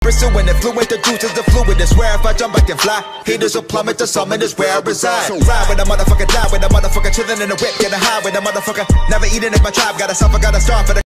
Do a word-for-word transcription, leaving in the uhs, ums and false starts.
Pursuing it, fluent, the juice is the fluid. I swear if I jump I can fly. Haters will plummet, the summit is where I reside. So ride with a motherfucker, die with a motherfucker, chillin' in the whip, getting high with a motherfucker. Never eating if my tribe got a suffer, got a star for the